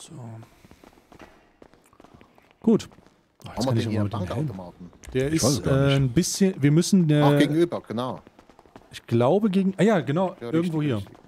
So. Gut. Oh, Haben wir denn hier einen Bankautomaten? Der ist ein bisschen... Wir müssen... Ach, gegenüber, genau. Ich glaube gegen... Ah ja, genau. Ja, irgendwo richtig, hier. richtig.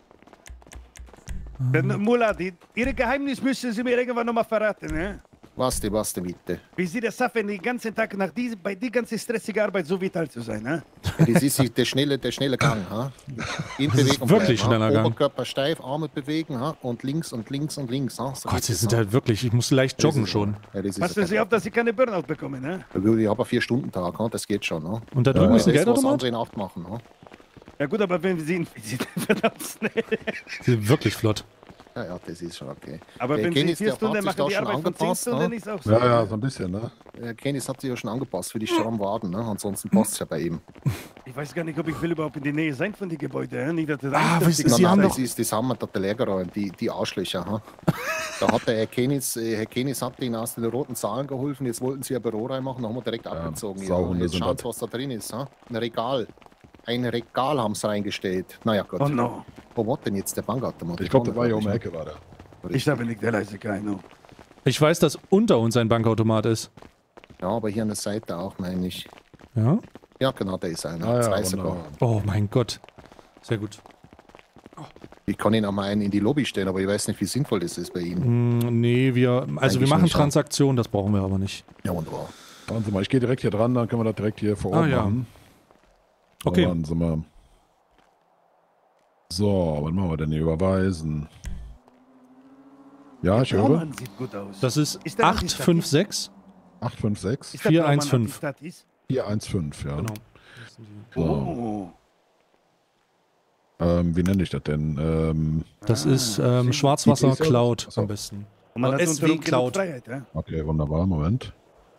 Mullah, Ihre Geheimnis müssen Sie mir irgendwann nochmal verraten, ne? Was denn bitte? Wie Sie das schaffen, den ganzen Tag bei die ganze stressige Arbeit so vital zu sein, ne? Ja, das ist der schnelle Gang. Ha? In Das ist Bewegung wirklich bleiben, schneller Gang. Oberkörper steif, Arme bewegen, ha? Und links und links und links. Ha? So Gott, geht sie das, sind ha? halt wirklich... Ich muss leicht joggen schon. Ja, das ist Passen Sie auf, dass Sie keine Burnout bekommen, ne? Ich habe einen 4-Stunden-Tag, ha? Das geht schon. Ha? Und da drüben ist ein das, was Geldautomat? andere in 8 machen. Ha? Ja gut, aber wenn Sie verdammt schnell. Sie sind wirklich flott. Ja, das ist schon okay. Aber Der wenn Sie Kennis, 4 der Stunden hat sich machen, da die schon Arbeit von 10 angepasst, Stunden ne? ist auch so. Ja, so ein bisschen, ne? Kennis hat sich ja schon angepasst für die strammen Waden. Ne? Ansonsten passt es ja bei ihm. Ich weiß gar nicht, ob ich will überhaupt in die Nähe sein von den Gebäuden. Nicht, dass das was ist- Sie haben doch... Das haben wir da der Lagerräume, die Arschlöcher. Ha? Da hat der Herr Kennis hat ihnen aus den roten Zahlen geholfen. Jetzt wollten sie ein Büro reinmachen, da haben wir direkt abgezogen. Sauhunde Jetzt sind schaut, das. was da drin ist. Ha? Ein Regal. Ein Regal haben sie reingestellt. Naja, Gott. Oh no. Wo war denn jetzt der Bankautomat? Ich glaube, der war hier um die Ecke, war der. Ich habe nicht der leise keine. Ich weiß, dass unter uns ein Bankautomat ist. Ja, aber hier an der Seite auch, meine ich. Ja? Ja, genau, der ist einer. Ah, ja, Zwei wunderbar. sogar. Oh mein Gott. Sehr gut. Ich kann ihn auch mal einen in die Lobby stellen, aber ich weiß nicht, wie sinnvoll das ist bei ihm. Nee, wir Eigentlich machen nicht, ja. Transaktionen, das brauchen wir aber nicht. Ja, wunderbar. Warten Sie mal, ich gehe direkt hier dran, dann können wir das direkt hier vor Ort Ah, ja. machen. Okay. Warten Sie mal. So, was machen wir denn hier? Überweisen. Ja, ich höre. Mann, sieht gut aus. Das ist Ist der Antistatis? 856. 856 Ist der 415. Antistatis? 415, ja. Genau. Oh. Wie nenne ich das denn? Das ist Schwarzwasser ITC? Cloud Achso. am besten. Und man hat SW unter genug Cloud. Freiheit, ja? Okay, wunderbar, Moment.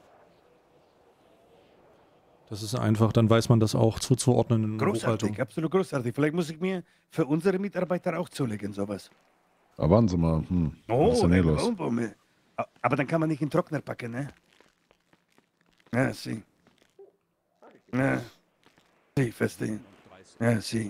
Das ist einfach, dann weiß man das auch zuzuordnen in der Buchhaltung. Großartig, absolut großartig. Vielleicht muss ich mir für unsere Mitarbeiter auch zulegen, sowas. Aber warten Sie mal. Was ist denn hier los? Aber dann kann man nicht in den Trockner packen, ne? Ja, sie. Ja. Sie, verstehen. Ja, sie.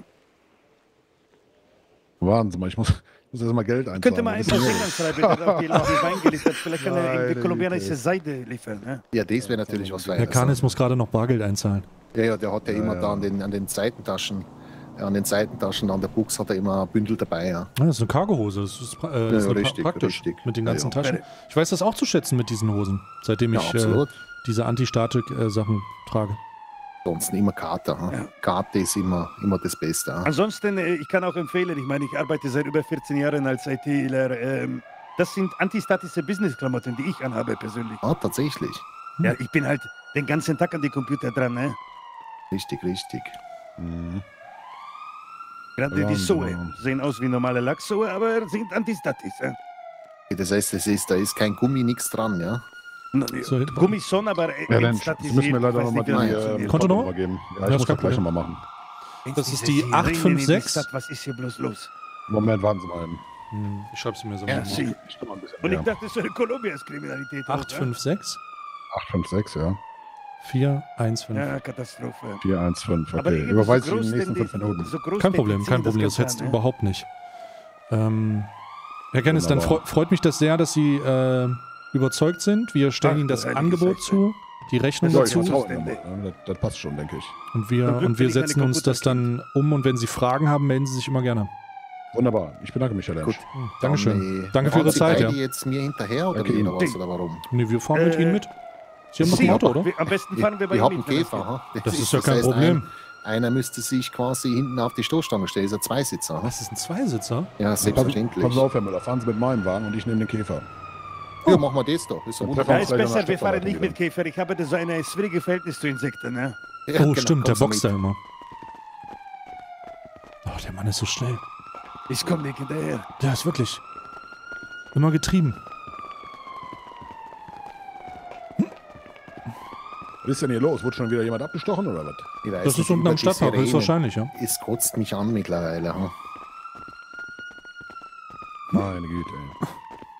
Warten Sie mal, ich muss erst mal Geld einzahlen. Könnte man Was einfach ist denn England schreiben, der auf die Wein geliefert. Vielleicht kann er irgendwie Meine kolumbianische Güte. Seide liefern, ne? Ja, das wäre natürlich was für Herr Kanis muss gerade noch Bargeld einzahlen. Ja, der hat ja immer da an den Seitentaschen, an der Buchs hat er immer ein Bündel dabei, ja. Ja, das ist eine Cargohose, das ist, das ist richtig, praktisch richtig. mit den Ja, ganzen ja. Taschen. Ich weiß das auch zu schätzen mit diesen Hosen, seitdem Ja, ich absolut. diese Anti-Statik-Sachen trage. Ansonsten immer Karte. Ha? Ja. Karte ist immer das Beste. Ha? Ansonsten, ich kann auch empfehlen, ich meine, ich arbeite seit über 14 Jahren als ITler. Das sind antistatische Business-Klamotten, die ich anhabe persönlich. Ah, tatsächlich. Ja, ich bin halt den ganzen Tag an die Computer dran, ne? Richtig, richtig. Gerade Ja, die Sohe genau. sehen aus wie normale Lachssohe, aber sind antistatisch. Das heißt, da ist kein Gummi, nichts dran, ja? So, Gummi schon, aber Ja, dann Sie müssen mir leider nochmal die Kontonummer? Kontonummer geben. Ja, Ja, ich ist muss kein das gleich Problem. nochmal machen. Das ist die 856. Was ist hier bloß los? Moment, warten Sie mal eben. Ich schreibe sie mir so Ja, mal. sie. Ich komm mal ein bisschen Und ich näher. dachte, so eine Kolumbias Kriminalität. auch, 856 856, ja. 415. Ja, Katastrophe. 415, Aber okay. irgendwie Überweise ich groß in den nächsten denn 5 Minuten. so groß Kein denn Problem, die kein ziehen Problem, das getan, hetzt ne? überhaupt nicht. Herr Kennis, dann Wunderbar. freut mich das sehr, dass Sie überzeugt sind. Wir stellen Ach, Ihnen das du heilige Angebot Scheiße. zu, die Rechnung Ja, ich dazu vertraue Ihnen. Das passt schon, denke ich. und Zum wir, Glück bin ich setzen eine uns das dann um und wenn Sie Fragen haben, melden Sie sich immer gerne. Wunderbar. Ich bedanke mich, Herr Lensch. Gut. Dankeschön. Danke für fahren Ihre Sie Zeit, beide ja. jetzt mir hinterher oder Okay, wie, oder Ding. was, oder warum? Nee, wir fahren mit Ihnen mit. Sie haben noch ein Sie, Auto, oder? Am besten fahren wir bei Ich Ihnen habe einen mit, wenn das Käfer. geht. Ha? Das ist ja kein heißt, Problem. Einer müsste sich quasi hinten auf die Stoßstange stellen. Das ist ein Zweisitzer. Ha? Das ist ein Zweisitzer? Ja, selbstverständlich. Passen Sie auf, Herr Müller. Fahren Sie mit meinem Wagen und ich nehme den Käfer. Ja, machen wir das doch. Ist so Dann wunderbar. Ja, ist Vielleicht besser, noch wir fahren Stadtverwaltung nicht mit Käfer. Ich habe da so ein schwieriges Verhältnis zu Insekten, ne? Ja, Oh, genau, stimmt, der kommst du boxt mit. ja immer. Oh, der Mann ist so schnell. Ich komme nicht hinterher. Der ist wirklich immer getrieben. Was ist denn hier los? Wurde schon wieder jemand abgestochen oder was? Ich weiß Das nicht, ist unten über am die Stadtpark, Sirenen. höchstwahrscheinlich, ja. Es kotzt mich an mittlerweile. Ha? Meine Güte, ey.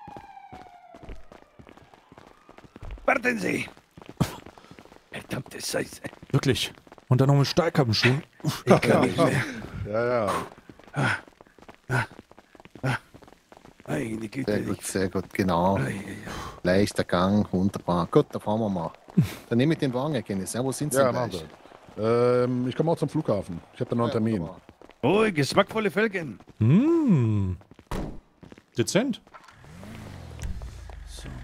Warten Sie! Verdammte Scheiße. Wirklich. Und dann noch mit Stahlkappenschuhen. Ich kann nicht mehr. Ja, ja. Meine Sehr Güte. gut, genau. Leichter Gang, wunderbar. Gut, da fahren wir mal. Dann nehme ich den Wagen, Kennis. Ja, wo sind Sie Ja, gleich? machen Sie. Ich komme auch zum Flughafen. Ich habe da noch einen Termin. wunderbar. Oh, geschmackvolle Felgen. Hm. Dezent. So.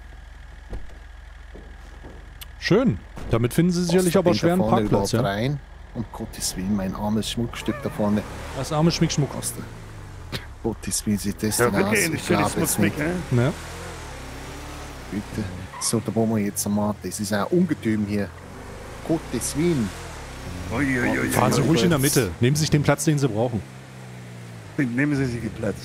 Schön. Damit finden Sie sicherlich Was aber denn schweren da vorne Parkplatz, ja? überhaupt rein? Um Gottes Willen, mein armes Schmuckstück da vorne. Das arme Schmickschmuck. Was der Gottes Willen sieht das Ja, denn aus? wirklich ein Ich schönes glaube jetzt Schmutzweg, nicht. ne? Ja. Bitte. So, da wollen wir jetzt mal. Das ist ein Ungetüm hier. Gottes Willen. Uiuiui. Fahren Sie Ja, ruhig in der jetzt. Mitte. Nehmen Sie sich den Platz, den Sie brauchen. Nehmen Sie sich den Platz.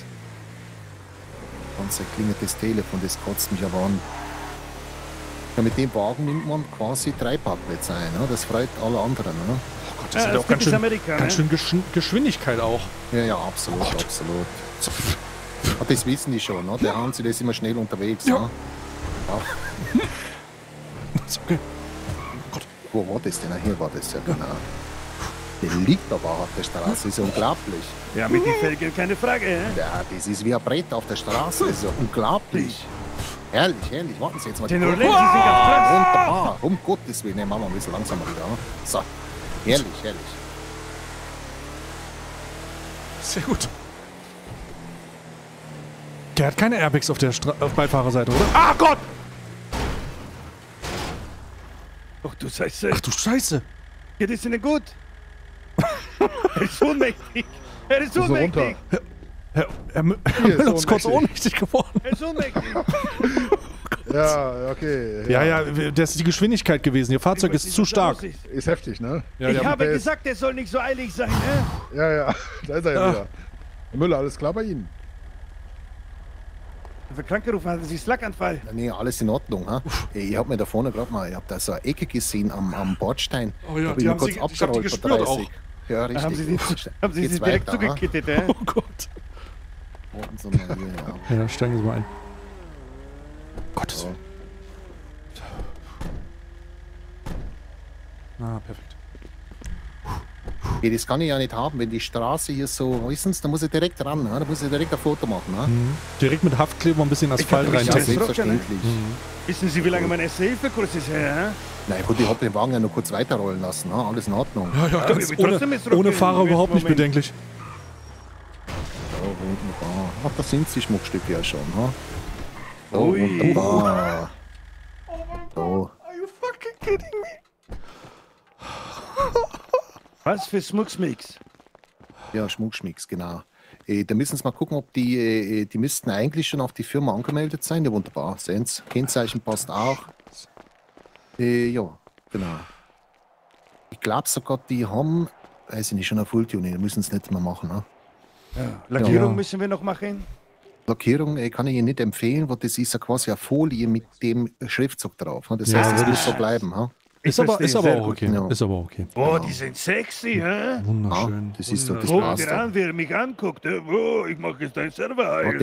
Ganz klingelt das Telefon, das kotzt mich aber an. Ja, mit dem Wagen nimmt man quasi 3 Parkplätze ein. Ne? Das freut alle anderen. Ne? Oh Gott, das hat auch ganz typisch schön, Amerika, ganz ne? schön Geschwindigkeit auch. Ja, ja, absolut, absolut. Ah, das wissen die schon, ne? Der haben sie das immer schnell unterwegs. Ja. Ne? Das ist okay. Wo war das denn? Ah, hier war das ja genau. Der liegt aber auf der Straße, das ist ja unglaublich. Ja, mit den Felgen keine Frage, ne? Ja, das ist wie ein Brett auf der Straße, das ist ja unglaublich. Herrlich, herrlich. Warten Sie jetzt mal. Den Roulette, Sie sind auf Platz. Wunderbar, um Gottes Willen. Ne, machen wir ein bisschen langsamer wieder. Ne? So, herrlich, herrlich. Sehr gut. Der hat keine Airbags auf der auf Beifahrerseite, oder? Ah Gott! Ach du Scheiße. Ach du Scheiße! Geht es Ihnen gut? Er ist ohnmächtig. Er ist So runter. ohnmächtig. Herr Müller ist kurz ohnmächtig. ohnmächtig geworden. Er ist ohnmächtig. Ja, okay. Ja, das ist die Geschwindigkeit gewesen. Ihr Fahrzeug ist zu stark. Ist heftig, ne? Ich habe gesagt, er soll nicht so eilig sein, ne? Ja, da ist er ja wieder. Herr Müller, alles klar bei Ihnen? Für Krankenruf hatten Sie Slackanfall. Ja, nee, alles in Ordnung. Ha? Ich habe mir da vorne gerade mal, ich habe da so eine Ecke gesehen am Bordstein. Oh ja, Hab die ich mir haben kurz Sie- ich hab die abgerollt gespürt bei auch. 30. Ja, richtig. Haben Sie sie Geht's direkt weiter, ha? zugekittet, ne? Oh Gott. Warten Sie mal hier, ja. Ja, steigen Sie mal ein. Gottes Willen. Ah, perfekt. Ja, das kann ich ja nicht haben, wenn die Straße hier so, wissen Sie, da muss ich direkt ran, ne? Da muss ich direkt ein Foto machen. Ne? Direkt mit Haftkleber ein bisschen Asphalt hab mich Ja, das reintippen. selbstverständlich. Wissen Sie, wie lange mein Erste-Hilfe-Kurs ist her, ne? Na gut, ich habe den Wagen ja nur kurz weiterrollen lassen. Ne? Alles in Ordnung. Ja, aber ganz wie ohne, trotzdem ist ohne Rocky Fahrer im überhaupt nicht Moment. bedenklich. Ja, wunderbar. Ach, da sind die Schmuckstücke ja schon. Ne? So, Ui. wunderbar. So. Are you fucking kidding me? Was für Schmucksmix? Ja, Schmuckschmicks, genau. Da müssen Sie mal gucken, ob die müssten eigentlich schon auf die Firma angemeldet sein. Ja, wunderbar. Sehen Sie, Kennzeichen passt auch. Ja, genau. Ich glaube sogar, die haben, weiß ich nicht, schon ein Fulltuning, da müssen Sie nicht mehr machen. Ne? Ja. Lackierung Ja. müssen wir noch machen. Lackierung kann ich Ihnen nicht empfehlen, weil das ist ja quasi eine Folie mit dem Schriftzug drauf. Ne? Das Ja, heißt, es das muss ist- so bleiben. Ne? Ist aber verstehe, sehr auch gut. okay. Ja. Ist aber okay. Oh, die sind sexy, hä? Wunderschön. das ist so, das Guck passt. dir an, wer mich anguckt. Oh, ich mache jetzt dein Server. Warte,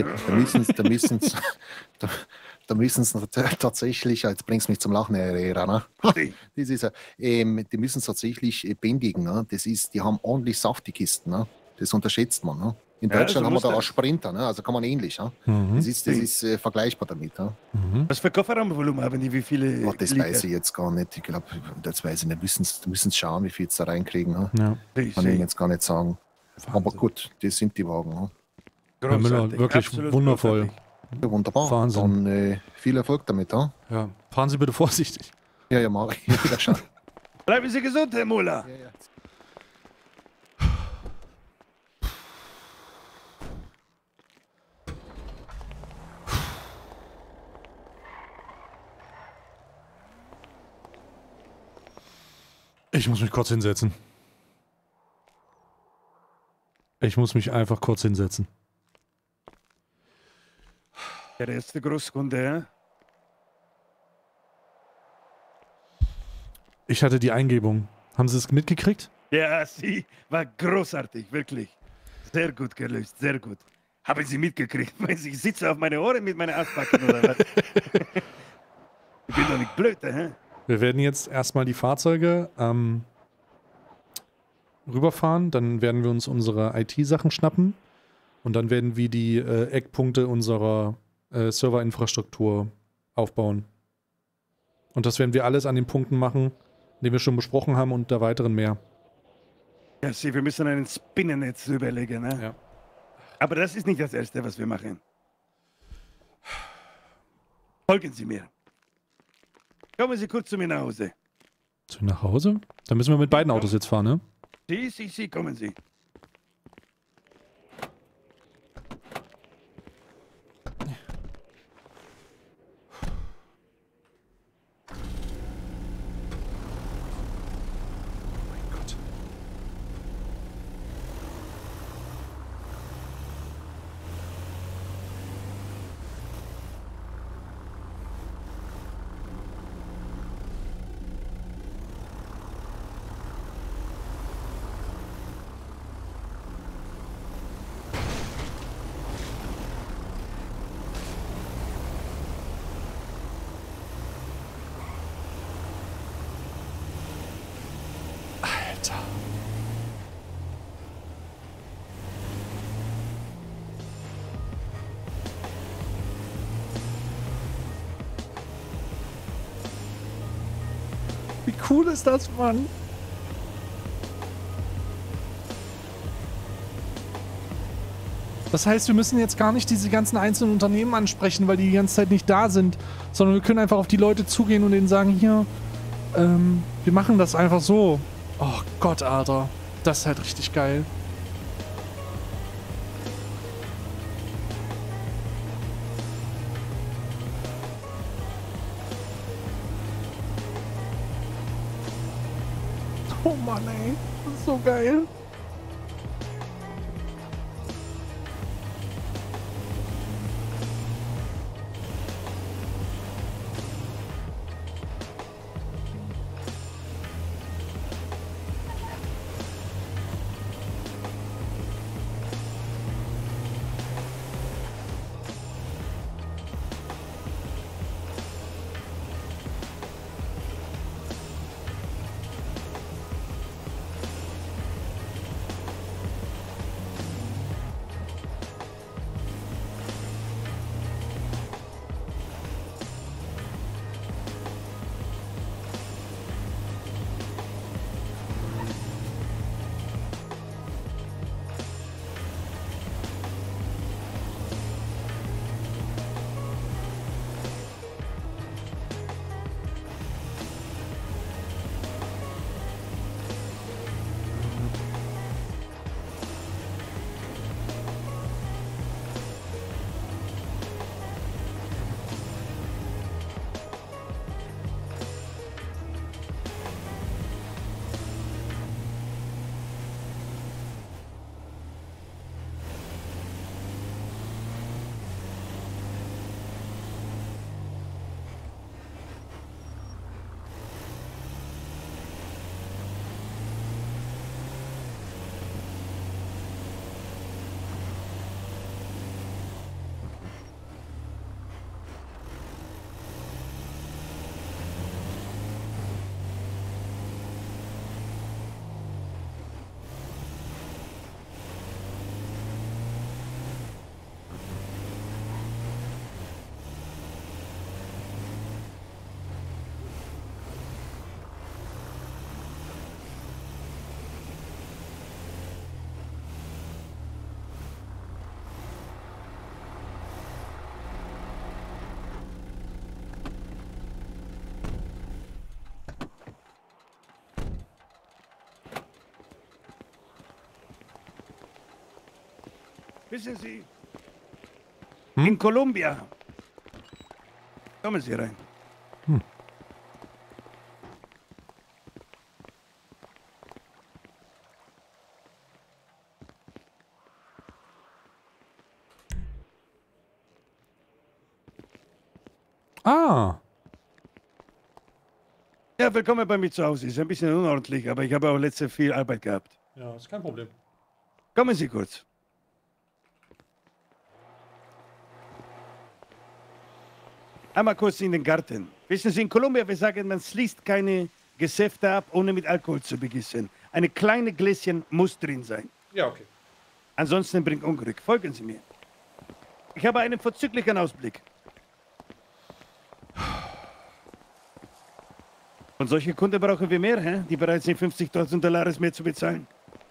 da müssen sie tatsächlich, jetzt bringst du mich zum Lachen, Herr Herrera, ne? Das ist, die müssen es tatsächlich bändigen. Ne? Die haben ordentlich saftige Kisten. Ne? Das unterschätzt man. Ne? In Ja, Deutschland so haben wir muss da auch das. Sprinter, ne? Also kann man ähnlich. Ne? Mhm. Das ist vergleichbar damit. Ne? Was für Kofferraumvolumen haben die? Wie viele Oh, das Liter? weiß ich jetzt gar nicht. Ich glaube, das weiß ich nicht. Müssen schauen, wie viel sie da reinkriegen. Ne? Ja. Kann ich Ihnen jetzt gar nicht sagen. Aber gut, das sind die Wagen. Ne? Herr Müller, Großartig, wirklich absolut wundervoll. großartig. Ja, wunderbar. Wahnsinn. Dann viel Erfolg damit. Ne? Ja. Fahren Sie bitte vorsichtig. Ja, ja, mach ich. Wieder schauen. Bleiben Sie gesund, Herr Muller. Ich muss mich kurz hinsetzen. Ich muss mich einfach kurz hinsetzen. Der erste Großkunde, ja? Ich hatte die Eingebung. Haben Sie es mitgekriegt? Ja, sie war großartig, wirklich. Sehr gut gelöst, sehr gut. Haben Sie mitgekriegt? Weil ich sitze auf meine Ohren mit meiner Arztbacken oder was? Ich bin doch nicht blöd, hä? Wir werden jetzt erstmal die Fahrzeuge rüberfahren. Dann werden wir uns unsere IT-Sachen schnappen. Und dann werden wir die Eckpunkte unserer Serverinfrastruktur aufbauen. Und das werden wir alles an den Punkten machen, die wir schon besprochen haben und der weiteren mehr. Ja, sieh, wir müssen ein Spinnennetz überlegen, ne? Ja. Aber das ist nicht das Erste, was wir machen. Folgen Sie mir. Kommen Sie kurz zu mir nach Hause. Zu nach Hause? Dann müssen wir mit beiden Autos jetzt fahren, ne? Sie, kommen Sie. Alter. Wie cool ist das, Mann? Das heißt, wir müssen jetzt gar nicht diese ganzen einzelnen Unternehmen ansprechen, weil die ganze Zeit nicht da sind, sondern wir können einfach auf die Leute zugehen und denen sagen, hier, wir machen das einfach so. Oh Gott, Alter. Das ist halt richtig geil. Oh Mann, ey. Das ist so geil. Wissen Sie, in Kolumbien. Kommen Sie rein. Ah. Ja, willkommen bei mir zu Hause. Ist ein bisschen unordentlich, aber ich habe auch letzte viel Arbeit gehabt. Ja, ist kein Problem. Kommen Sie kurz. Einmal kurz in den Garten. Wissen Sie, in Kolumbien, wir sagen, man schließt keine Geschäfte ab, ohne mit Alkohol zu begießen. Eine kleine Gläschen muss drin sein. Ja, okay. Ansonsten bringt Unglück. Folgen Sie mir. Ich habe einen vorzüglichen Ausblick. Und solche Kunden brauchen wir mehr, hä? Die bereit sind, 50.000 $ mehr zu bezahlen.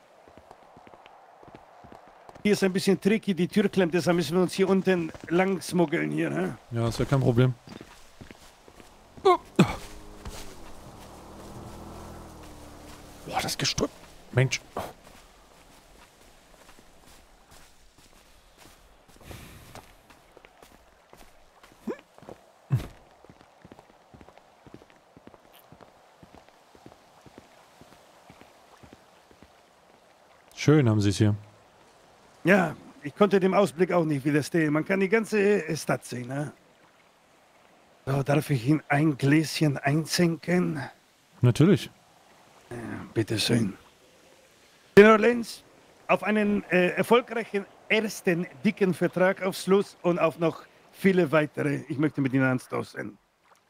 Hier ist ein bisschen tricky, die Tür klemmt, deshalb müssen wir uns hier unten lang smuggeln hier, hä? Ja, ist ja kein Problem. Boah, das Gestrüpp. Mensch. Schön haben sie es hier. Ja, ich konnte dem Ausblick auch nicht widerstehen. Man kann die ganze Stadt sehen, ne? So, darf ich Ihnen ein Gläschen einsenken? Natürlich. Bitte schön. Senor Lenz, auf einen erfolgreichen ersten dicken Vertragabschluss und auf noch viele weitere. Ich möchte mit Ihnen anstoßen.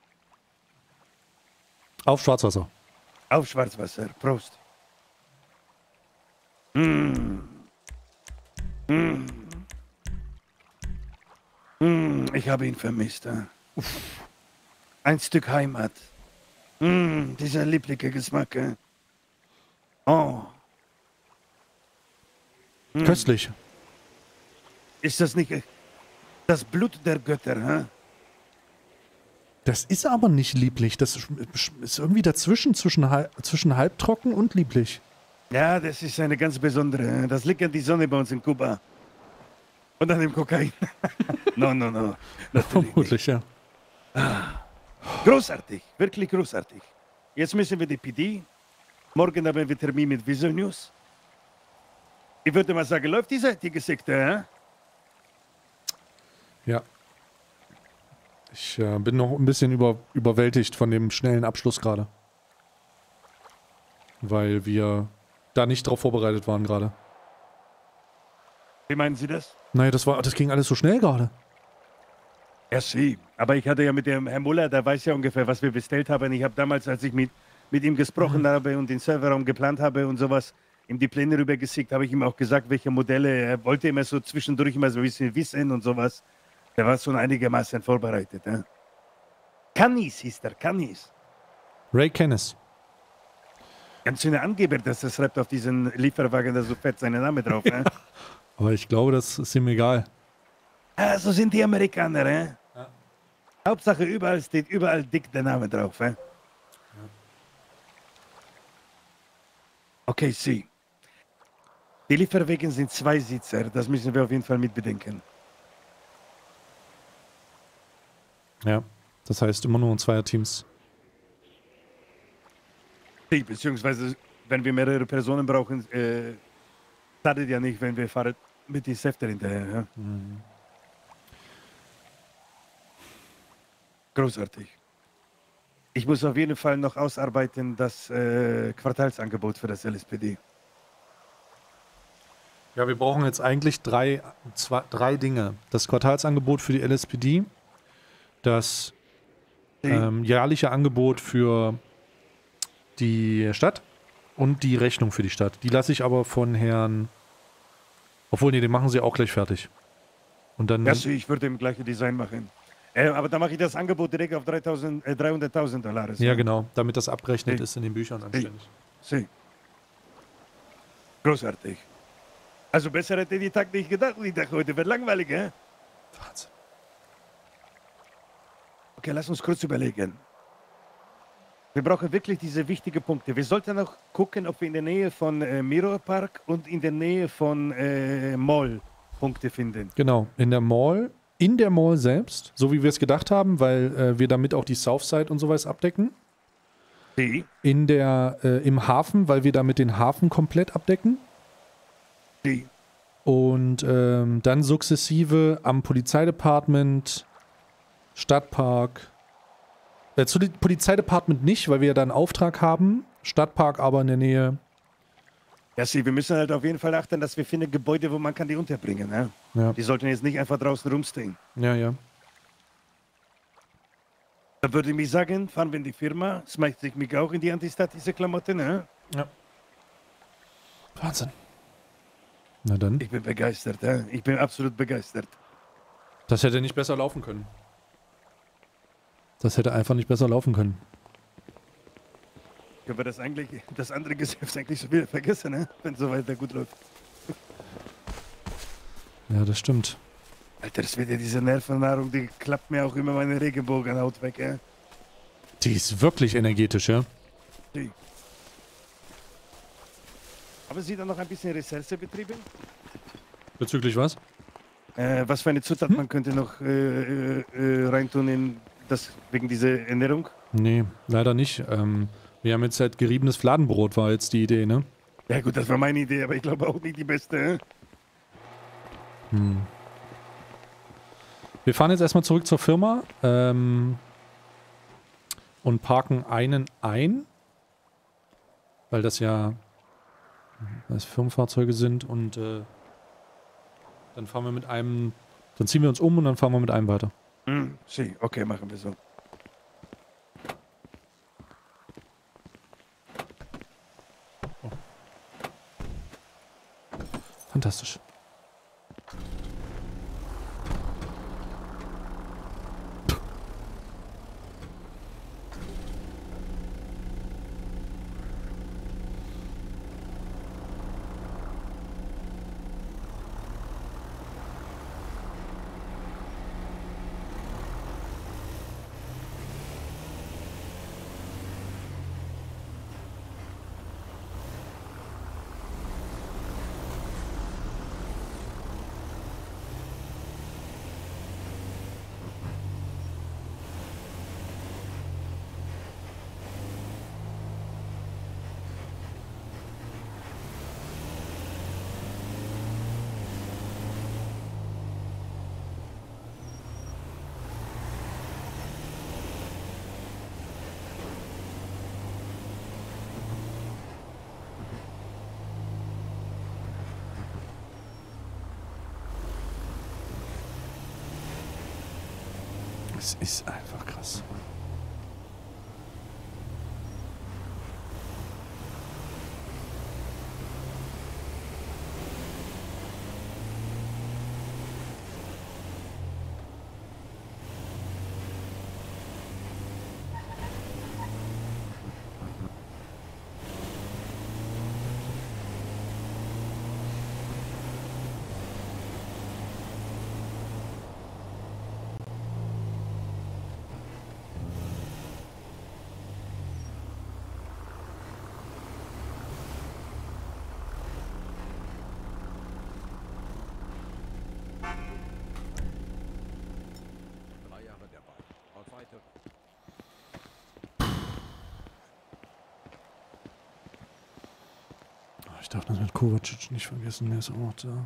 Auf Schwarzwasser. Auf Schwarzwasser. Prost. Ich habe ihn vermisst. Ein Stück Heimat. Dieser liebliche Geschmack. Oh. Köstlich. Ist das nicht das Blut der Götter? Hä? Das ist aber nicht lieblich. Das ist irgendwie dazwischen, zwischen halbtrocken und lieblich. Ja, das ist eine ganz besondere. Das liegt an die Sonne bei uns in Kuba. Und an dem Kokain. No. Natürlich Vermutlich, nicht. ja. Großartig, wirklich großartig. Jetzt müssen wir die PD. Morgen haben wir Termin mit Visual News. Ich würde mal sagen, läuft die seitige Sekte, hä? Ja. Ich bin noch ein bisschen überwältigt von dem schnellen Abschluss gerade. Weil wir da nicht drauf vorbereitet waren gerade. Wie meinen Sie das? Naja, das ging alles so schnell gerade. Ja, Sie. Aber ich hatte ja mit dem Herrn Muller, der weiß ja ungefähr, was wir bestellt haben. Ich habe damals, als ich mit ihm gesprochen habe und den Serverraum geplant habe und sowas, ihm die Pläne rübergeschickt, habe ich ihm auch gesagt, welche Modelle. Er wollte immer so zwischendurch immer so ein bisschen wissen und sowas. Der war schon einigermaßen vorbereitet. Ja? Canis hieß der, Canis. Ray Canis. Ganz schöner Angeber, dass er schreibt auf diesen Lieferwagen da so fett seinen Namen drauf. Ja? Aber ich glaube, das ist ihm egal. Ah, so sind die Amerikaner. Ja? Hauptsache, überall steht überall dick der Name drauf. Ja? Okay, Sie. Die Lieferwagen sind 2 Sitzer. Das müssen wir auf jeden Fall mitbedenken. Ja, das heißt immer nur in Zweierteams. Beziehungsweise, wenn wir mehrere Personen brauchen, schadet ja nicht, wenn wir fahren mit den Säften hinterher. Ja? Großartig. Ich muss auf jeden Fall noch ausarbeiten das Quartalsangebot für das LSPD. Ja, wir brauchen jetzt eigentlich drei Dinge. Das Quartalsangebot für die LSPD, das jährliche Angebot für die Stadt und die Rechnung für die Stadt. Die lasse ich aber von Herrn... Obwohl, nee, den machen sie auch gleich fertig. Und dann... Ja, ich würde im gleichen Design machen. Aber dann mache ich das Angebot direkt auf $300.000. Ja, genau, damit das abgerechnet ist in den Büchern anständig. Sie. Großartig. Also besser hätte die Tag nicht gedacht. Ich dachte, heute wird langweilig, hä? Wahnsinn. Okay, lass uns kurz überlegen. Wir brauchen wirklich diese wichtigen Punkte. Wir sollten noch gucken, ob wir in der Nähe von Mirror Park und in der Nähe von Mall Punkte finden. Genau, in der Mall selbst, so wie wir es gedacht haben, weil wir damit auch die Southside und sowas abdecken. Sie. Im Hafen, weil wir damit den Hafen komplett abdecken. Sie. Und dann sukzessive am Polizeidepartement, Stadtpark. Zu dem Polizeidepartement nicht, weil wir ja da einen Auftrag haben. Stadtpark aber in der Nähe. Ja, wir müssen halt auf jeden Fall achten, dass wir finden Gebäude, wo man kann die unterbringen. Ne? Ja. Die sollten jetzt nicht einfach draußen rumstehen. Ja. Da würde ich mich sagen, fahren wir in die Firma, schmeißt sich mich auch in die antistatische Klamotte, ne? Ja. Wahnsinn. Na dann. Ich bin begeistert, ich bin absolut begeistert. Das hätte nicht besser laufen können. Das hätte einfach nicht besser laufen können. Können wir das andere Geschäft eigentlich schon wieder vergessen, ne? Wenn es so weiter gut läuft. Ja, das stimmt. Alter, das wird ja diese Nervennahrung, die klappt mir auch immer meine Regenbogenhaut weg, ja? Die ist wirklich energetisch, ja? Die. Haben Sie da noch ein bisschen Recherche betrieben? Bezüglich was? Was für eine Zutat man könnte noch reintun in das, wegen dieser Ernährung? Nee, leider nicht. Wir haben jetzt halt geriebenes Fladenbrot, war jetzt die Idee, ne? Ja gut, das war meine Idee, aber ich glaube auch nicht die beste. Wir fahren jetzt erstmal zurück zur Firma und parken einen ein, weil das ja Firmenfahrzeuge sind und dann fahren wir mit einem, dann ziehen wir uns um und dann fahren wir mit einem weiter. Okay, machen wir so. Fantastisch. Es ist einfach krass. Ich darf das mit Kovacic nicht vergessen, der ist auch noch da.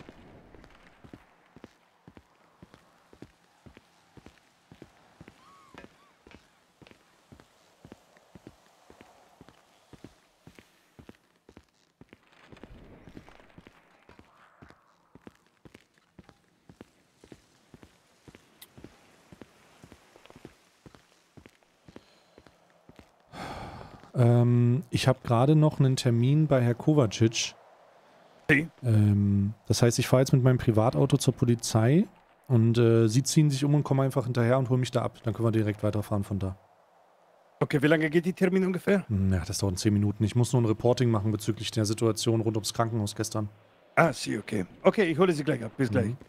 Ich habe gerade noch einen Termin bei Herr Kovacic. Okay. Das heißt, ich fahre jetzt mit meinem Privatauto zur Polizei und sie ziehen sich um und kommen einfach hinterher und holen mich da ab. Dann können wir direkt weiterfahren von da. Okay, wie lange geht die Termin ungefähr? Ja, das dauert 10 Minuten. Ich muss nur ein Reporting machen bezüglich der Situation rund ums Krankenhaus gestern. Ah, sie, okay. Okay, ich hole sie gleich ab. Bis gleich.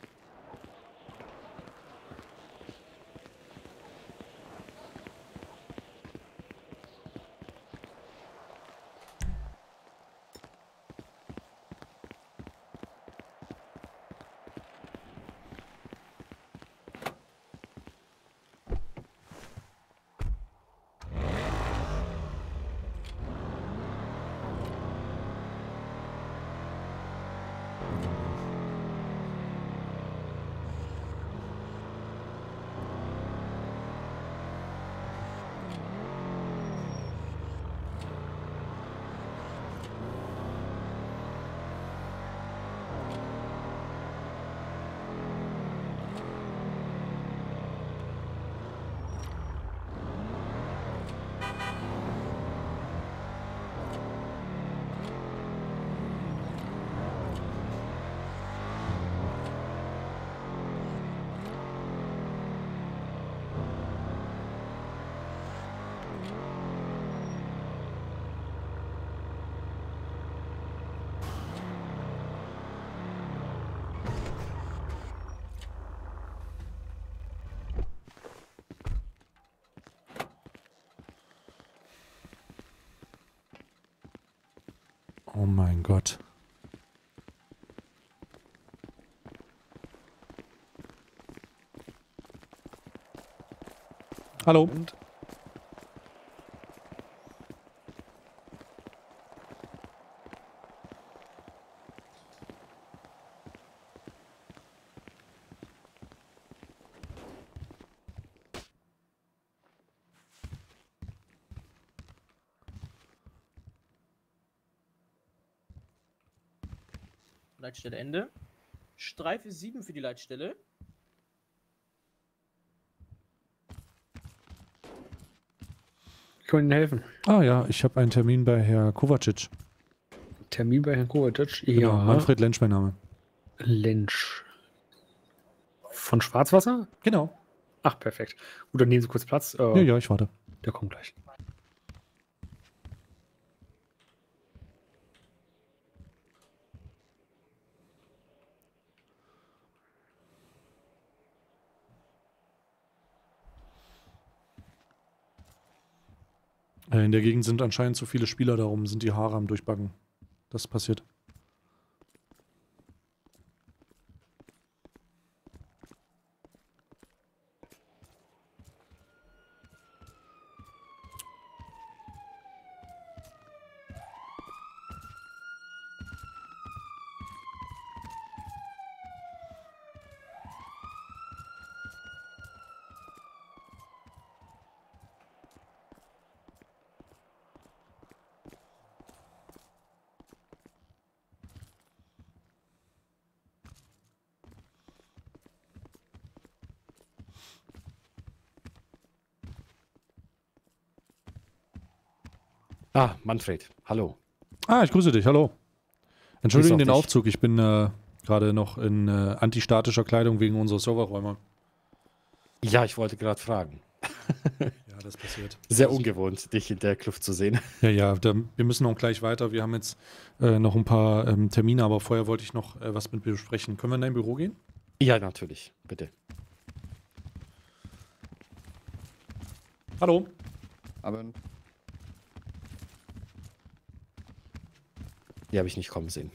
Oh mein Gott. Hallo. Und Leitstelle Ende. Streife 7 für die Leitstelle. Können Ihnen helfen? Ah ja, ich habe einen Termin bei Herr Kovacic. Termin bei Herrn Kovacic? Genau, Ja. Manfred Lensch mein Name. Lensch. Von Schwarzwasser? Genau. Ach, perfekt. Gut, dann nehmen Sie kurz Platz. Ja, ich warte. Der kommt gleich. In der Gegend sind anscheinend zu viele Spieler, darum sind die Haare am Durchbacken. Das passiert. Ah, Manfred, hallo. Ah, ich grüße dich, hallo. Entschuldigung Grüß den auch dich. Aufzug, ich bin gerade noch in antistatischer Kleidung wegen unserer Serverräume. Ja, ich wollte gerade fragen. Ja, das passiert. Sehr ungewohnt, dich in der Kluft zu sehen. Ja, wir müssen auch gleich weiter. Wir haben jetzt noch ein paar Termine, aber vorher wollte ich noch was mit dir besprechen. Können wir in dein Büro gehen? Ja, natürlich, bitte. Hallo. Abend. Die habe ich nicht kommen sehen.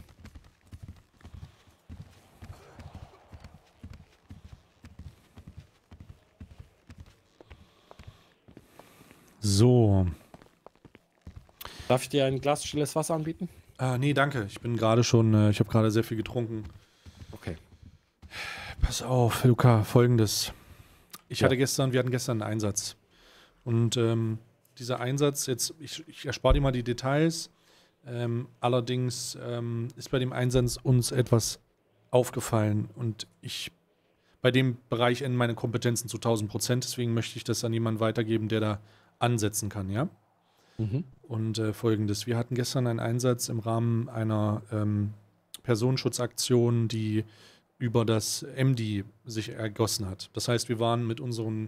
So. Darf ich dir ein Glas stilles Wasser anbieten? Nee, danke. Ich bin gerade schon, ich habe gerade sehr viel getrunken. Okay. Pass auf, Luca, folgendes. Ja. Wir hatten gestern einen Einsatz. Und dieser Einsatz, ich erspare dir mal die Details. Allerdings ist bei dem Einsatz uns etwas aufgefallen und bei dem Bereich enden meine Kompetenzen zu 1000%, deswegen möchte ich das an jemanden weitergeben, der da ansetzen kann, ja? Mhm. Und Folgendes, wir hatten gestern einen Einsatz im Rahmen einer Personenschutzaktion, die über das MD sich ergossen hat. Das heißt, wir waren mit unserem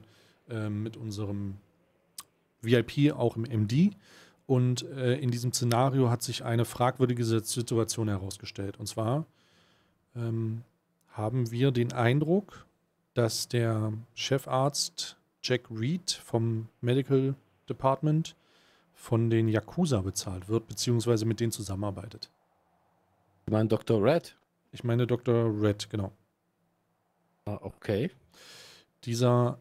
VIP auch im MD. Und in diesem Szenario hat sich eine fragwürdige Situation herausgestellt. Und zwar haben wir den Eindruck, dass der Chefarzt Jack Reed vom Medical Department von den Yakuza bezahlt wird, beziehungsweise mit denen zusammenarbeitet. Du meinst Dr. Red? Ich meine Dr. Red, genau. Ah, okay. Dieser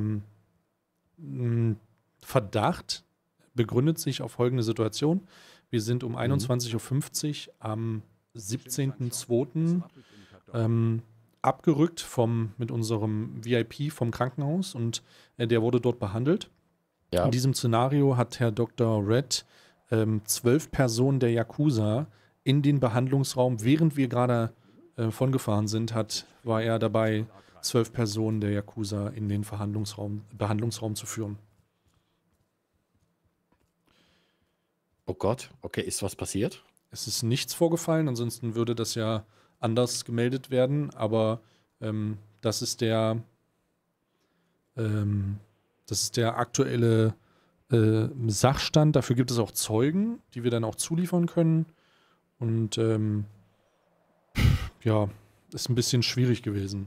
Verdacht begründet sich auf folgende Situation. Wir sind um 21:50 Uhr am 17.02. Abgerückt mit unserem VIP vom Krankenhaus und der wurde dort behandelt. Ja. In diesem Szenario hat Herr Dr. Red 12 Personen der Yakuza in den Behandlungsraum, während wir gerade von gefahren sind, war er dabei, 12 Personen der Yakuza in den Behandlungsraum zu führen. Oh Gott, okay, ist was passiert? Es ist nichts vorgefallen, ansonsten würde das ja anders gemeldet werden, aber das ist der aktuelle Sachstand. Dafür gibt es auch Zeugen, die wir dann auch zuliefern können. Und ja, ist ein bisschen schwierig gewesen.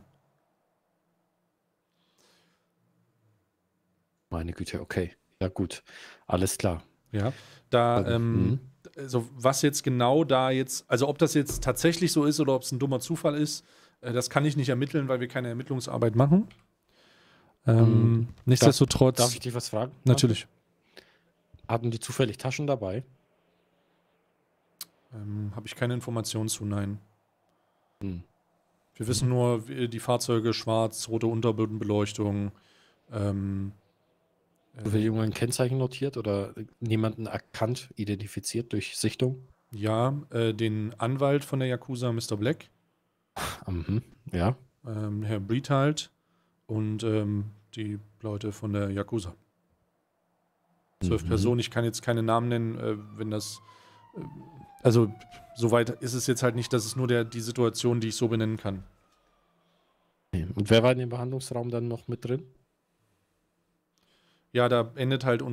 Meine Güte, okay. Ja gut, alles klar. Ja, also was jetzt genau da jetzt, also ob das jetzt tatsächlich so ist oder ob es ein dummer Zufall ist, das kann ich nicht ermitteln, weil wir keine Ermittlungsarbeit machen. Nichtsdestotrotz. Darf ich dich was fragen? Natürlich. Hatten die zufällig Taschen dabei? Habe ich keine Informationen zu, nein. Hm. Wir wissen nur, die Fahrzeuge schwarz, rote Unterbodenbeleuchtung. Irgendwann ein Kennzeichen notiert oder niemanden erkannt, identifiziert durch Sichtung? Ja, den Anwalt von der Yakuza, Mr. Black, Mhm. Ja. Herr Breed halt und die Leute von der Yakuza. 12 Personen, ich kann jetzt keine Namen nennen, wenn das. Also, soweit ist es jetzt halt nicht, dass es nur die Situation, die ich so benennen kann. Und wer war in dem Behandlungsraum dann noch mit drin? Ja, da endet halt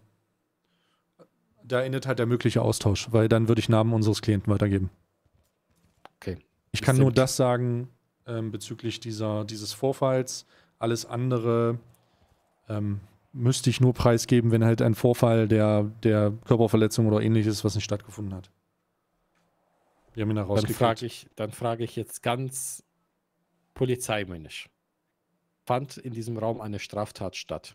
der mögliche Austausch, weil dann würde ich Namen unseres Klienten weitergeben. Okay. Ich kann nur das sagen bezüglich dieses Vorfalls. Alles andere müsste ich nur preisgeben, wenn halt ein Vorfall der Körperverletzung oder ähnliches, was nicht stattgefunden hat. Wir haben ihn da rausgekriegt. Dann frage ich jetzt ganz polizeimännisch. Fand in diesem Raum eine Straftat statt?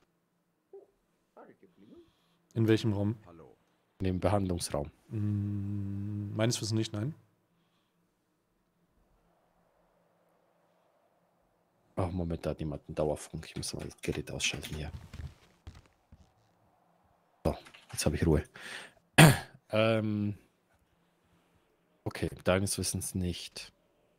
In welchem Raum? In dem Behandlungsraum. Meines Wissens nicht, nein. Oh, Moment, da hat jemand einen Dauerfunk. Ich muss mal das Gerät ausschalten hier. So, jetzt habe ich Ruhe. Okay, deines Wissens nicht.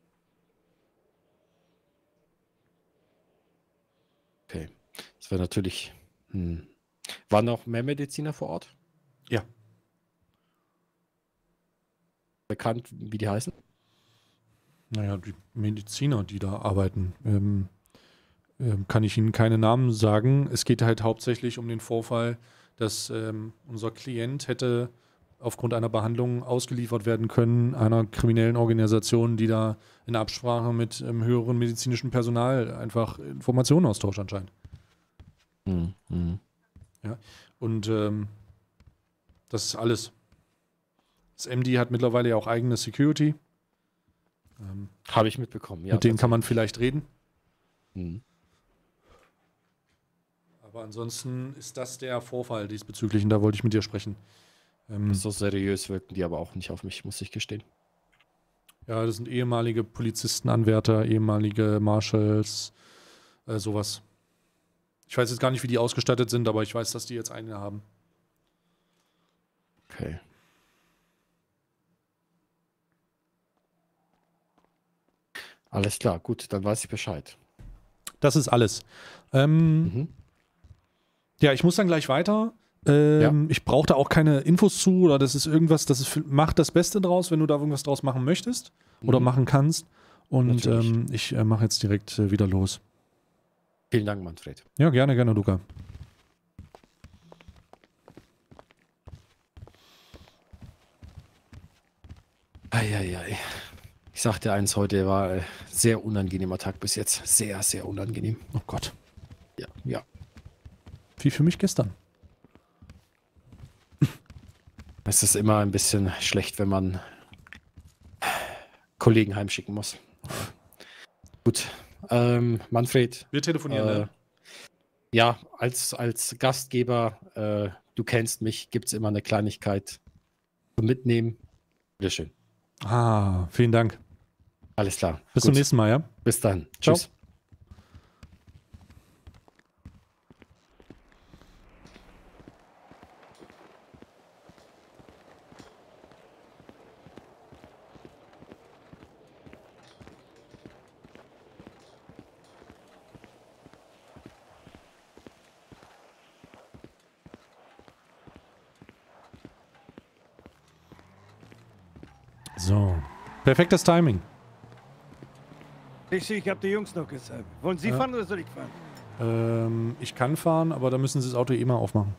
Okay, das wäre natürlich... Waren noch mehr Mediziner vor Ort? Ja. Bekannt, wie die heißen? Naja, die Mediziner, die da arbeiten, kann ich Ihnen keine Namen sagen. Es geht halt hauptsächlich um den Vorfall, dass unser Klient hätte aufgrund einer Behandlung ausgeliefert werden können, einer kriminellen Organisation, die da in Absprache mit höheren medizinischen Personal einfach Informationen austauscht anscheinend. Ja, und das ist alles. Das MD hat mittlerweile ja auch eigene Security. Habe ich mitbekommen, ja. Mit denen kann man vielleicht reden. Mhm. Aber ansonsten ist das der Vorfall diesbezüglich und da wollte ich mit dir sprechen. So seriös wirken die aber auch nicht auf mich, muss ich gestehen. Ja, das sind ehemalige Polizistenanwärter, ehemalige Marshals, sowas. Ich weiß jetzt gar nicht, wie die ausgestattet sind, aber ich weiß, dass die jetzt eine haben. Okay. Alles klar, gut, dann weiß ich Bescheid. Das ist alles. Ja, ich muss dann gleich weiter. Ja. Ich brauche da auch keine Infos zu oder das ist irgendwas, mach das Beste draus, wenn du da irgendwas draus machen möchtest oder machen kannst. Und ich mache jetzt direkt wieder los. Vielen Dank, Manfred. Ja, gerne, Luca. Eieiei. Ich sag dir eins, heute war ein sehr unangenehmer Tag bis jetzt. Sehr, sehr unangenehm. Oh Gott. Ja. Wie für mich gestern. Es ist immer ein bisschen schlecht, wenn man Kollegen heimschicken muss. Gut. Manfred. Wir telefonieren, ne? Ja, als Gastgeber, du kennst mich, gibt es immer eine Kleinigkeit zum Mitnehmen. Bitteschön. Vielen Dank. Alles klar. Bis zum nächsten Mal, ja? Bis dann. Ciao. Tschüss. So. Perfektes Timing. Ich habe die Jungs noch gesagt. Wollen Sie fahren oder soll ich fahren? Ich kann fahren, aber da müssen Sie das Auto eh mal aufmachen.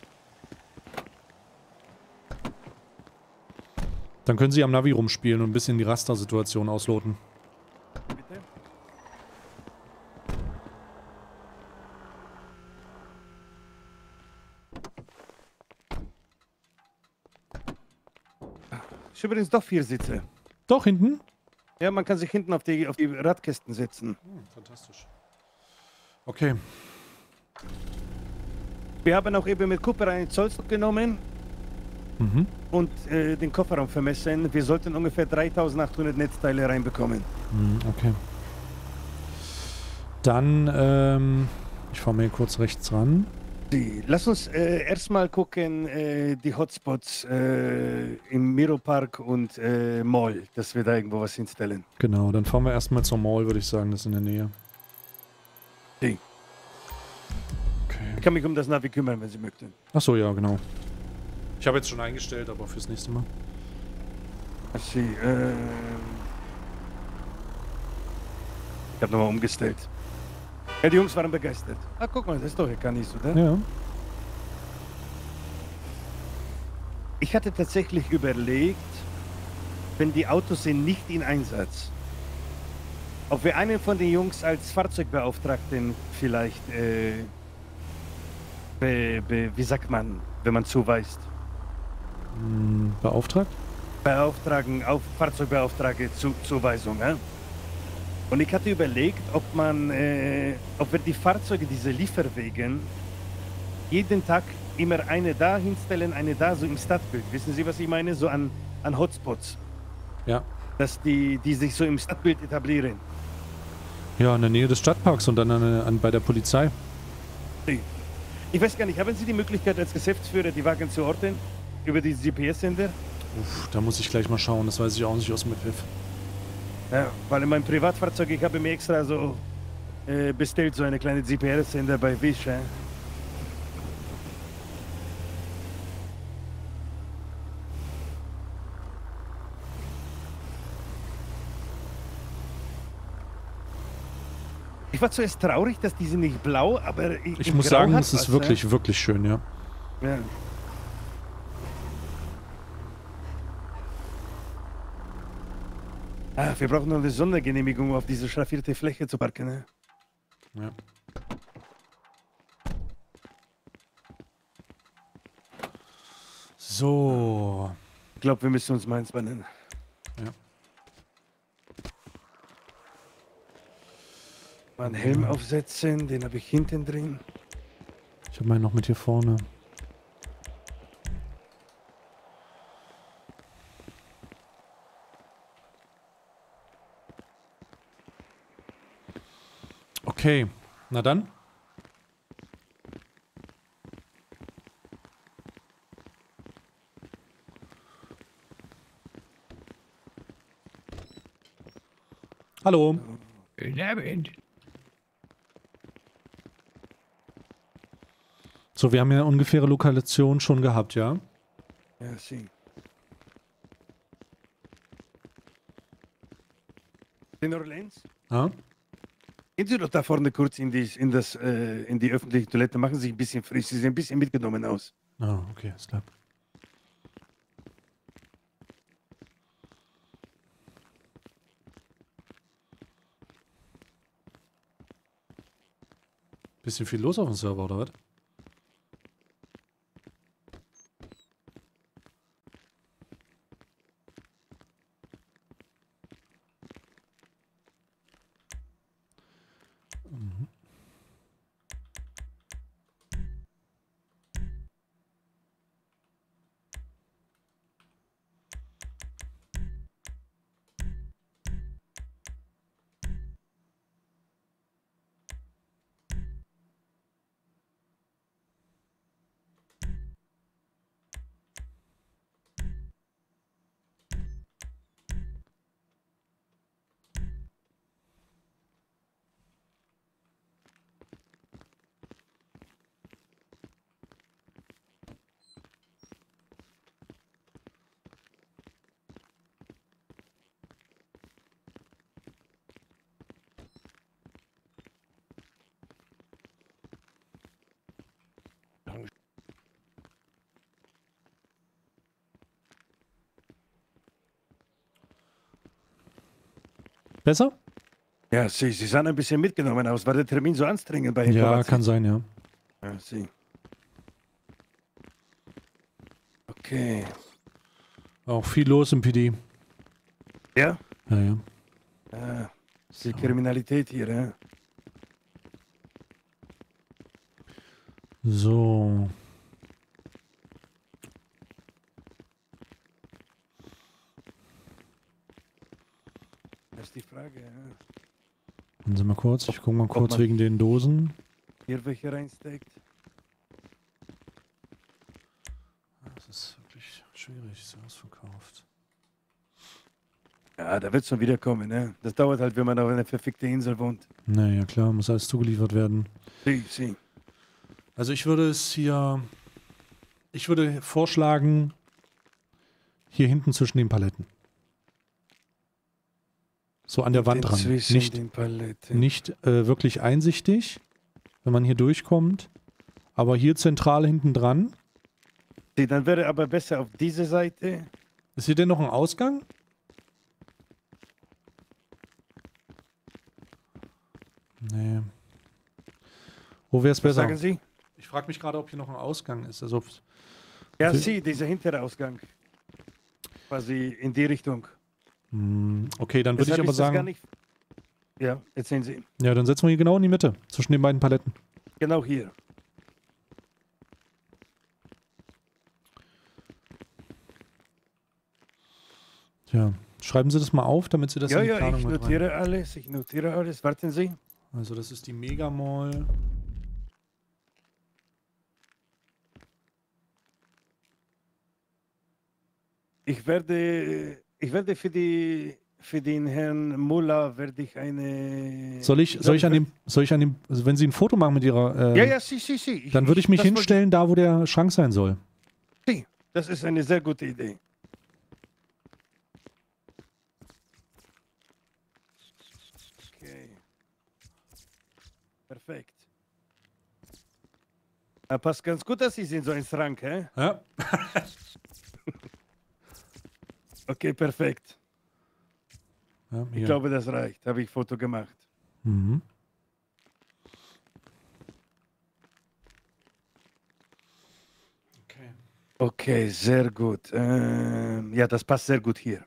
Dann können Sie am Navi rumspielen und ein bisschen die Rastersituation ausloten. Bitte? Ist übrigens doch 4 Sitze. Doch, hinten? Ja, man kann sich hinten auf die Radkästen setzen. Fantastisch. Okay. Wir haben auch eben mit Cooper einen Zollstock genommen Mhm. und den Kofferraum vermessen. Wir sollten ungefähr 3800 Netzteile reinbekommen. Okay. Dann, ich fahre mir hier kurz rechts ran. Lass uns erstmal gucken, die Hotspots im Miro Park und Mall, dass wir da irgendwo was hinstellen. Genau, dann fahren wir erstmal zur Mall, würde ich sagen, das ist in der Nähe. Okay. Okay. Ich kann mich um das Navi kümmern, wenn Sie möchten. Achso, ja, genau. Ich habe jetzt schon eingestellt, aber fürs nächste Mal. Ich habe nochmal umgestellt. Ja, die Jungs waren begeistert. Ah, guck mal, das ist doch hier gar nicht so, oder? Ja. Ich hatte tatsächlich überlegt, wenn die Autos sind nicht in Einsatz, ob wir einen von den Jungs als Fahrzeugbeauftragten vielleicht, wie sagt man, wenn man zuweist, Beauftragt? beauftragen, auf Fahrzeugbeauftragte Zuweisung. Ja? Und ich hatte überlegt, ob wir die Fahrzeuge, diese Lieferwegen, jeden Tag immer eine da hinstellen, eine da, so im Stadtbild. Wissen Sie, was ich meine? So an Hotspots. Ja. Dass die sich so im Stadtbild etablieren. Ja, in der Nähe des Stadtparks und dann bei der Polizei. Ich weiß gar nicht, haben Sie die Möglichkeit als Geschäftsführer die Wagen zu orten? Über die GPS-Sender? Uff, da muss ich gleich mal schauen, das weiß ich auch nicht aus dem Begriff. Ja, weil in meinem Privatfahrzeug, ich habe mir extra so bestellt, so eine kleine GPS-Sender bei Wish. Ja? Ich war zuerst traurig, dass die sind nicht blau, aber Ich muss sagen, es ist wirklich, wirklich schön, ja. Ja. Ah, wir brauchen noch eine Sondergenehmigung, um auf diese schraffierte Fläche zu parken. Ne? Ja. So. Ich glaube, wir müssen uns meins benennen. Ja. Mal einen Helm aufsetzen, den habe ich hinten drin. Ich habe meinen noch mit hier vorne. Okay, na dann. Hallo. Guten Abend. So, wir haben ja ungefähre Lokalisation schon gehabt, ja? Ja, sie. In Orleans? Ja? Gehen Sie doch da vorne kurz in die öffentliche Toilette, machen Sie sich ein bisschen frisch. Sie sehen ein bisschen mitgenommen aus. Ah, okay, ist klar. Bisschen viel los auf dem Server, oder was? Besser? Ja, sie sahen ein bisschen mitgenommen aus. War der Termin so anstrengend bei Ihnen? Ja, kann sein, ja. Ja, sie. Okay. Auch viel los im PD. Ja? Ja, ja. Ah, die Kriminalität hier, ja? So. Das ist die Frage, ja. Warten Sie mal kurz. Ich gucke mal kurz man- wegen den Dosen. Hier welche reinsteckt. Das ist wirklich schwierig. Ist ausverkauft. Ja, da wird es schon wieder kommen, ne? Das dauert halt, wenn man auf einer verfickten Insel wohnt. Naja, klar, muss alles zugeliefert werden. Sie. Also ich würde es hier... Ich würde vorschlagen, hier hinten zwischen den Paletten. So an der Wand dran. Zwischen Nicht, den Paletten. nicht wirklich einsichtig, wenn man hier durchkommt. Aber hier zentral hinten dran. Sie, dann wäre aber besser auf diese Seite. Ist hier denn noch ein Ausgang? Nee. Wo wäre es Was besser? sagen Sie? Ich frage mich gerade, ob hier noch ein Ausgang ist. Also, Ja, Sie- Sie, dieser hintere Ausgang. Quasi in die Richtung. okay, dann würde ich Deshalb aber ist das gar sagen, nicht... Ja, erzählen Sie. ja, dann setzen wir hier genau in die Mitte, zwischen den beiden Paletten. Genau hier. Tja, schreiben Sie das mal auf, damit Sie das Ja, in die ja, Planung ich mit rein. notiere alles. Ich notiere alles. Warten Sie. Also das ist die Mega Mall. Ich werde für den Herrn Muller werde ich eine... Soll ich an dem, also wenn Sie ein Foto machen mit Ihrer, Ja, Sie. dann würde ich mich das wollte hinstellen, da wo der Schrank sein soll. Sie. Das ist eine sehr gute Idee. Okay. Perfekt. Ja, passt ganz gut, dass Sie sind so ein Schrank, hä? Ja. Okay, perfekt. Ja, Ich hier. glaube, das reicht. Habe ich Foto gemacht. Mhm. Okay. Okay, sehr gut. Ja, das passt sehr gut hier.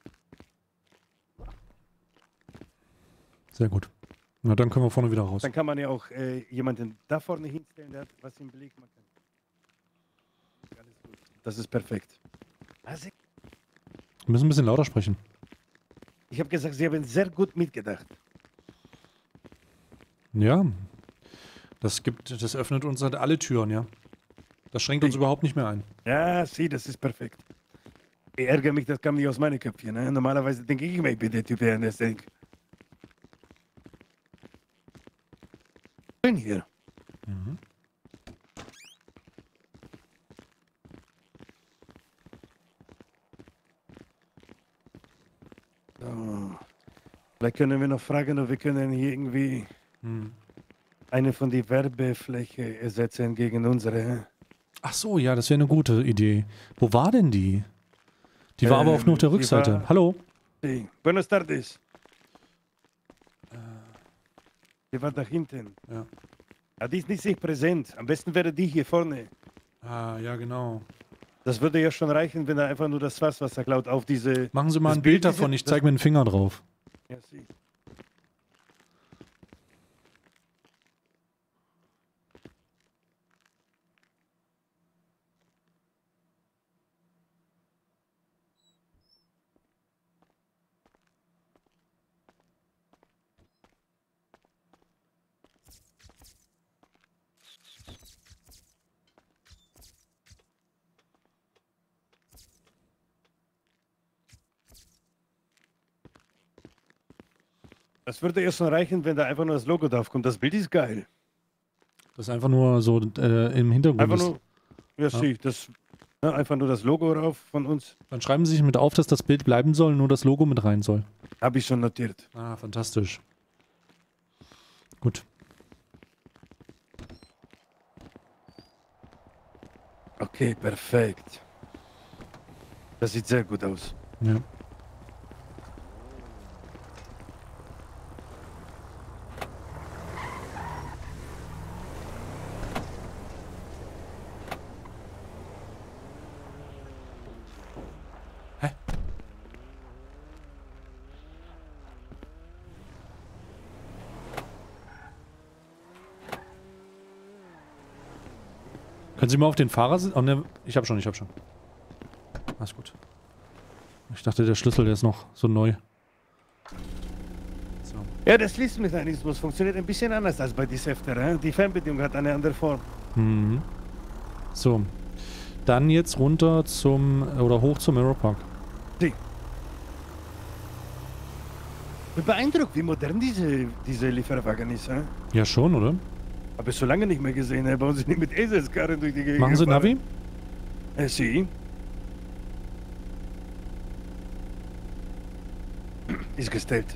Sehr gut. Na, dann können wir vorne wieder raus. Dann kann man ja auch jemanden da vorne hinstellen, der hat was im Blick. Man kann... Alles gut. Das ist perfekt. Also, Wir müssen ein bisschen lauter sprechen. ich habe gesagt, Sie haben sehr gut mitgedacht. Ja. Das öffnet uns halt alle Türen, ja. Das schränkt uns überhaupt nicht mehr ein. Ja, Sie, das ist perfekt. Ich ärgere mich, das kam nicht aus meinem Köpfchen. Ne? Normalerweise denke ich immer, ich bin der Typ, der das denkt. Schön hier. So. Vielleicht können wir noch fragen, ob wir können hier irgendwie eine von die Werbefläche ersetzen gegen unsere. Ach so, ja, das wäre eine gute Idee. Wo war denn die? Die war aber auf nur auf der die Rückseite. war- Hallo? Sí. Buenas tardes. Die war da hinten. Ja. Ah, die ist nicht sich präsent. Am besten wäre die hier vorne. Ah, ja, genau. Das würde ja schon reichen, wenn er einfach nur das Fasswasser klaut auf diese. Machen Sie mal Das ein Bild Bild ist davon, ja- ich zeige mir den Finger drauf. Ja, sie. Das würde ja schon reichen, wenn da einfach nur das Logo drauf kommt. Das Bild ist geil. Das ist einfach nur so im Hintergrund. Einfach ist. nur. Ja, sie. Das, ja, einfach nur das Logo drauf von uns. Dann schreiben Sie sich mit auf, dass das Bild bleiben soll, nur das Logo mit rein soll. Habe ich schon notiert. Ah, fantastisch. Gut. Okay, perfekt. Das sieht sehr gut aus. Ja. Können Sie mal auf den Fahrer sitzen? Oh ne, ich hab schon. Alles gut. Ich dachte, der Schlüssel, der ist noch so neu. So. Ja, der Schließmechanismus funktioniert ein bisschen anders als bei Disefter. Die Fernbedienung hat eine andere Form. Mhm. So. Dann jetzt runter oder hoch zum Mirror Park. Ich bin beeindruckt, wie modern diese Lieferwagen ist. Ja, schon, oder? Habe ich so lange nicht mehr gesehen. Bei uns sind die mit Eselskarren durch die Gegend Machen Sie gefahren. Navi? Sie. Ist gestellt.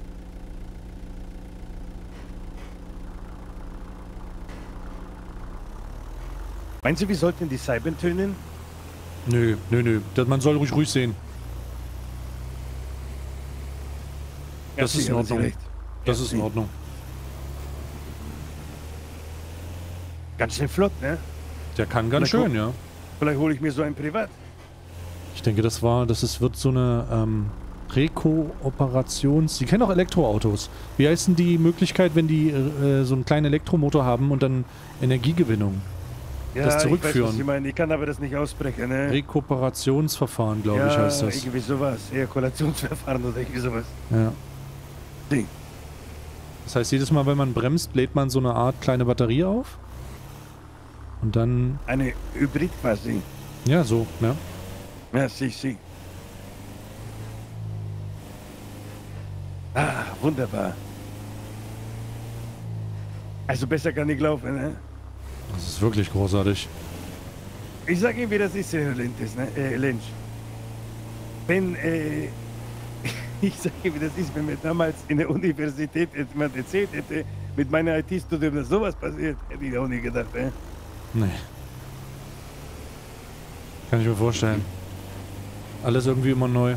Meinen Sie, wir sollten die Seiben tönen? Nö. Man soll ruhig sehen. Das ist in haben Sie Ordnung. recht. Das Ja, ist in Sie. Ordnung. Ganz schön flott, ne? Der kann ganz Vielleicht schön, ja. Vielleicht hole ich mir so ein Privat. Ich denke, wird so eine Rekoperations... Sie kennen auch Elektroautos. Wie heißt denn die Möglichkeit, wenn die so einen kleinen Elektromotor haben und dann Energiegewinnung? Ja, Das ich weiß, zurückführen. was Sie meinen. Ich kann aber das nicht aussprechen, ne? Rekuperationsverfahren, glaube ich, Ja, heißt das. irgendwie sowas. Ejakulationsverfahren oder irgendwie sowas. Ja. Ding. Das heißt, jedes Mal, wenn man bremst, lädt man so eine Art kleine Batterie auf. Und dann... Eine Hybrid quasi. Ja, so, ja. Ja, sie. Ah, wunderbar. Also besser kann ich laufen, ne? Das ist wirklich großartig. Ich sag Ihnen, wie das ist, Herr Lynch, ne? Lynch. Wenn, ich sag Ihnen, wie das ist, wenn mir damals in der Universität jemand erzählt hätte, mit meiner IT-Studium, dass sowas passiert, hätte ich auch nie gedacht, ne? Nee. Kann ich mir vorstellen. Alles irgendwie immer neu.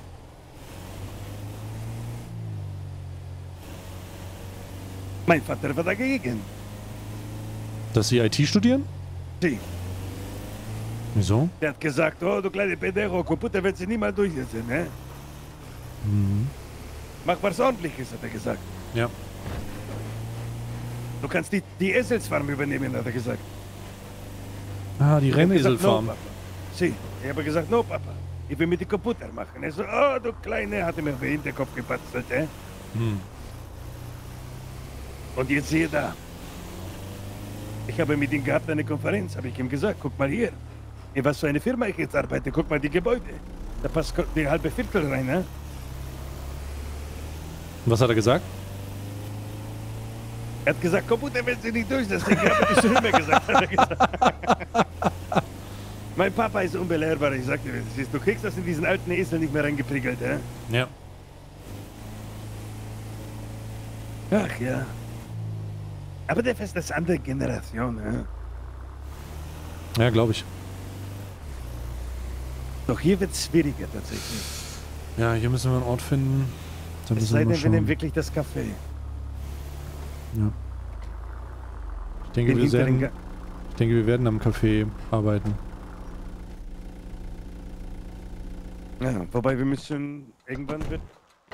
Mein Vater war dagegen. Dass Sie IT studieren? Sie. Wieso? Der hat gesagt, oh, du kleine Pedero, Computer wird sie niemals durchsetzen, ne? Mhm. Mach was Ordentliches, hat er gesagt. Ja. Du kannst die Eselsfarm übernehmen, hat er gesagt. Ah, die Ich hab gesagt, Renneselfarm. No, Papa. Sie. Ich habe gesagt, no, Papa. Ich will mit dem Computer machen. Er so, oh, du Kleine, hat er mir auf den Hinterkopf gepatzt, eh? Hm. Und jetzt siehe da. Ich habe mit ihm gehabt eine Konferenz, habe ich ihm gesagt, guck mal hier. In was für eine Firma ich jetzt arbeite, guck mal die Gebäude. Da passt die halbe Viertel rein, ne? Was hat er gesagt? Er hat gesagt, Computer will sie nicht durchsetzen. Ich habe das schon immer gesagt, hat er gesagt. Mein Papa ist unbelehrbar, ich sag dir, wie das ist. Du kriegst das in diesen alten Esel nicht mehr reingepriegelt, ja? Ja. Ach ja. Aber der ist das andere Generation, ja? Ja, glaube ich. Doch hier wird es schwieriger tatsächlich. Ja, hier müssen wir einen Ort finden. Dann Es müssen sei wir mal denn, wir nehmen schauen. wirklich das Café. Ja. Ich denke, Den hinteren wir werden am Café arbeiten. Ja, wobei wir müssen irgendwann wird.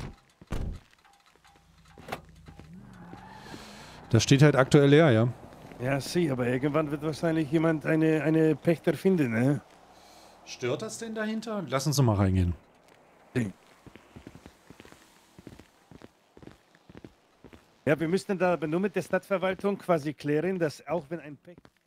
Das steht halt aktuell leer, ja. Ja, sie, aber irgendwann wird wahrscheinlich jemand eine Pächter finden, ne? Stört das denn dahinter? Lass uns doch mal reingehen. Ja, wir müssten da aber nur mit der Stadtverwaltung quasi klären, dass auch wenn ein Pächter